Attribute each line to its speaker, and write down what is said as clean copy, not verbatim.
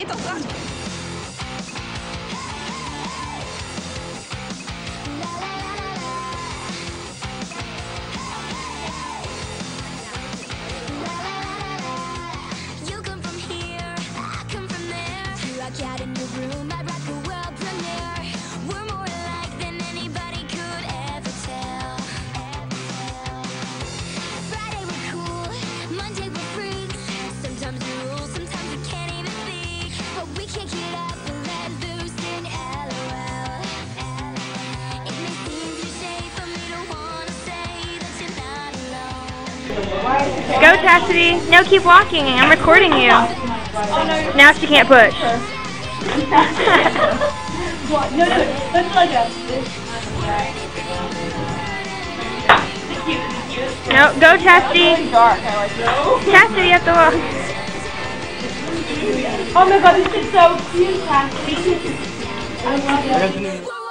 Speaker 1: Got in your room, I rock a world premiere. We're more alike than anybody could ever tell. Friday we're cool, Monday we're freaks. Sometimes we rule, sometimes we can't even speak. But we can't get up and let loose in LOL. It may seem cliche for me to wanna say that you're not alone.
Speaker 2: Go, Chastity. No, keep walking. I'm recording you. Now she can't push.
Speaker 3: No, let's like this.
Speaker 2: No, go, Chastity. Chastity, you have to walk.
Speaker 3: Oh my god, this is so cute, Chastity. I love it.